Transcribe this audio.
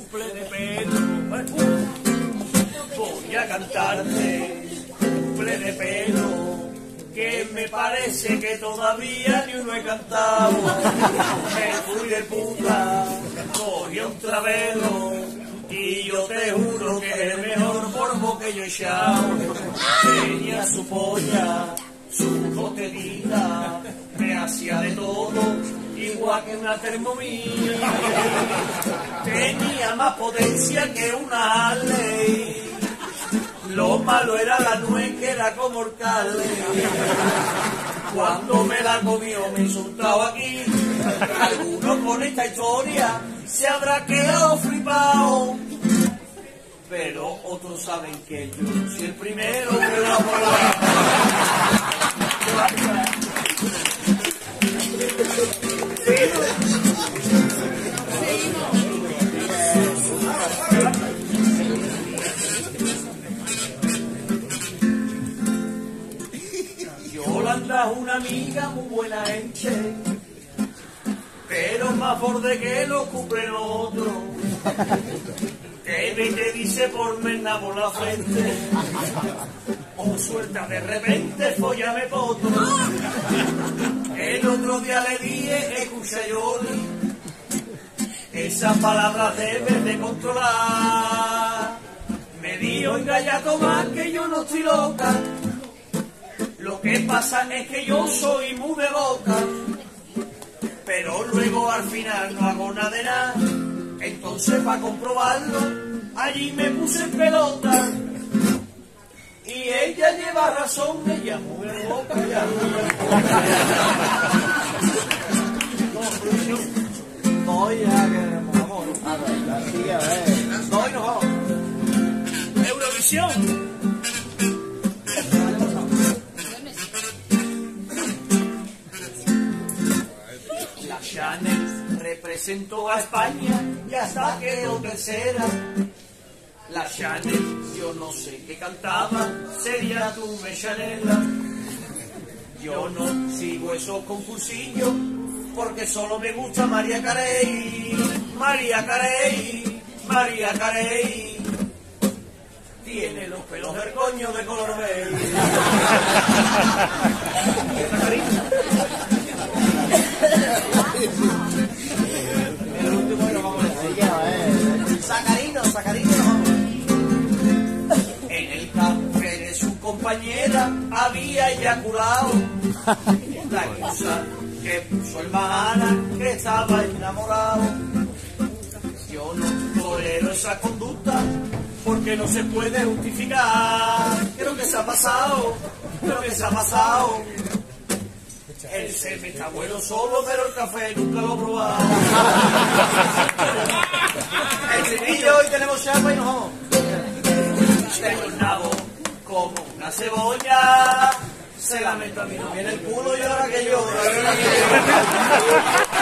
cumple de pelo. Voy a cantarte cumple de pelo, que me parece que todavía ni uno he cantado. Me fui de puta, cogí un travelo, y yo te juro que es el mejor polvo que yo he echado. Tenía su polla, su botellita, me hacía de todo, igual que una Thermomix. Tenía más potencia que una Harley. Lo malo era la nuez, que era como el Carle. Cuando me la comió me insultaba aquí. Algunos con esta historia se habrá quedado flipado, pero otros saben que yo soy el primero que la vola. Yolanda es una amiga muy buena gente, pero más borde que lo cumplen otros. Que me te dice por merna por la frente, o suelta de repente, follame potro. El otro día le dije, escucha Yoli, esas palabras debes de controlar. Me dijo, oiga ya Tomás, que yo no estoy loca. Lo que pasa es que yo soy muy de boca, pero luego al final no hago nada de nada. Entonces para comprobarlo, allí me puse en pelota. Y ella lleva razón, ella muy de boca. Voy ya que nos vamos. A ver, sí, a ver. Voy, nos vamos. Eurovisión. Chanel representó a España y hasta quedó tercera. La Chanel, yo no sé qué cantaba, sería tu Chanela. Yo no sigo esos concursillos porque solo me gusta María Carey. María Carey, María Carey. Tiene los pelos del coño de color verde. El último y nos vamos a decir. Sacarino, Sacarino, nos vamos. En el café de su compañera había eyaculado. La cosa que puso el Mahana, que estaba enamorado. Yo no tolero esa conducta porque no se puede justificar. Creo que se ha pasado, creo que se ha pasado. El semen está bueno solo, pero el café nunca lo he probado. El chiquillo, hoy tenemos chapa y nos vamos. Tengo el nabo como una cebolla, se la meto a mi novia en el culo y ahora que llora.